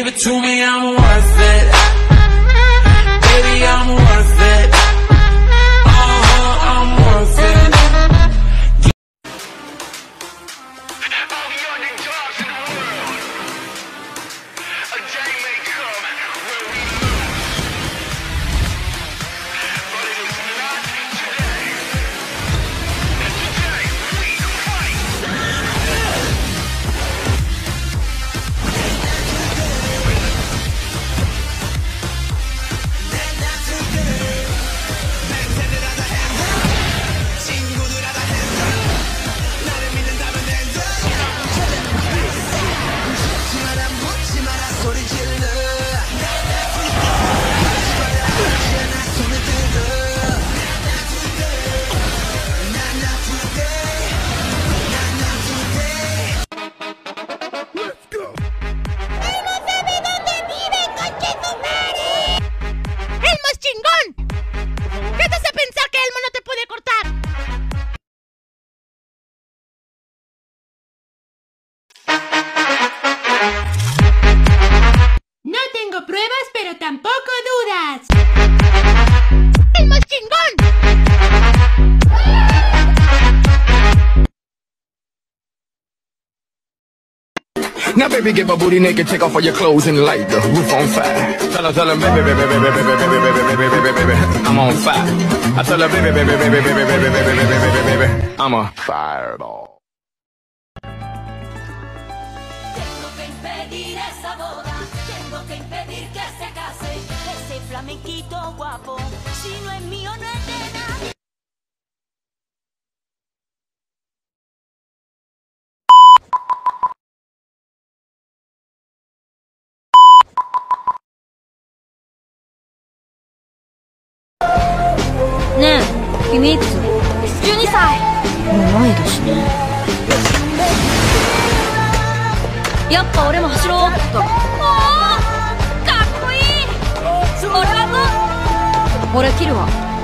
it to me, I'm worth it. Baby, I'm worth it. I'm worth it. Pruebas, pero tampoco dudas. ¡El más chingón! Now baby, get my booty naked, take off all your clothes and light the roof on fire. Tell her, baby, baby, baby, baby, baby, baby, baby, baby, baby, I'm on fire. I tell her, baby, baby, baby, baby, baby, baby, baby, baby, baby, I'm a fireball. Tengo que impedir esa boda, tengo que impedir que se case, ese flamenquito guapo, si no es mío no es de nadie. ねえ、君いくつ？12歳。同い年ね。やっぱ俺も走ろうっと。おー、かっこいい。俺はどう？俺切るわ。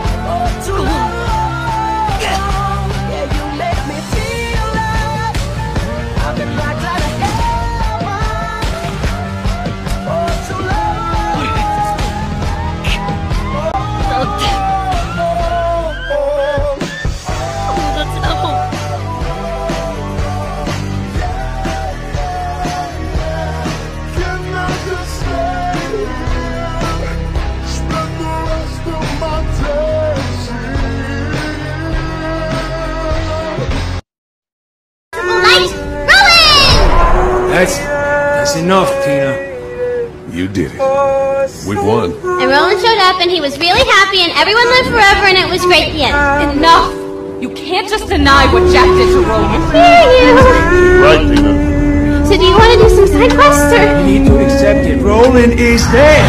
That's enough, Tina. You did it. We won. And Roland showed up and he was really happy and everyone lived forever and it was great. The end. Enough! You can't just deny what Jack did to Roland. I hear you. Right, Tina. So do you want to do some side quests or? You need to accept it. Roland is dead.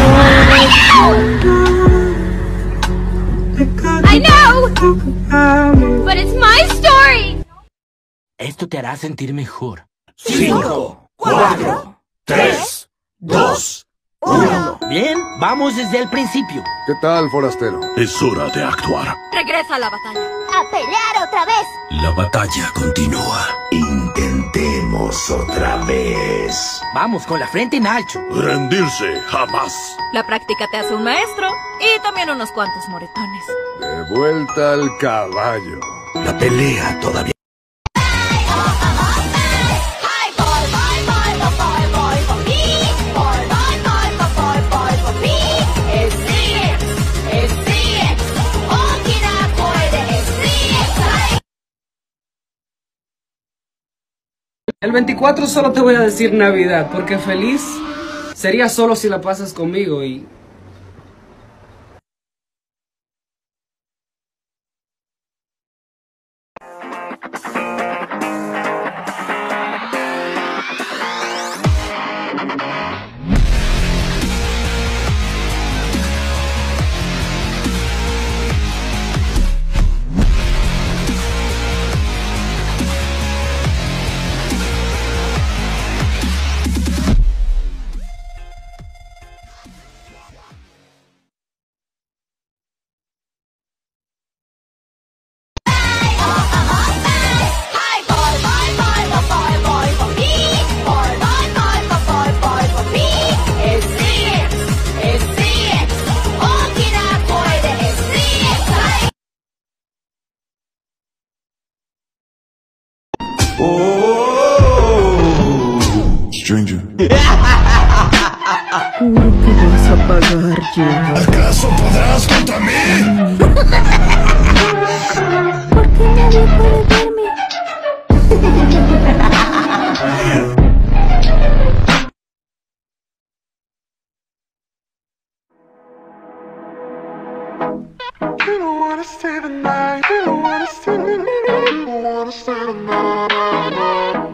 I know! But it's my story! Esto te hará sentir mejor. 5, 4, 3, 2, 1. Bien, vamos desde el principio. ¿Qué tal, forastero? Es hora de actuar. Regresa a la batalla. ¡A pelear otra vez! La batalla continúa. Intentemos otra vez. Vamos con la frente en alto. Rendirse jamás. La práctica te hace un maestro y también unos cuantos moretones. De vuelta al caballo. La pelea todavía. El 24 solo te voy a decir Navidad, porque feliz sería solo si la pasas conmigo y... a pagar ya. ¿Acaso podrás contra mí? ¿Por qué nadie puede verme? We don't wanna stay the night. We don't wanna stay the night.